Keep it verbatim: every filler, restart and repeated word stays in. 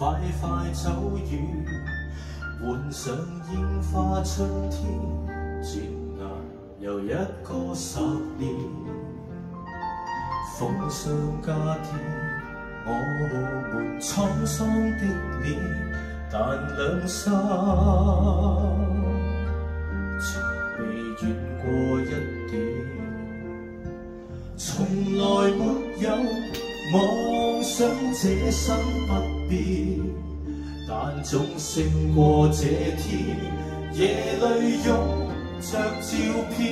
快快走遠，換上櫻花春天，轉眼又一個十年。逢上假天，我們滄桑的臉，但兩心從未怨過一點。從來沒有妄想這生不變，但總勝過這天，夜裏擁着照片。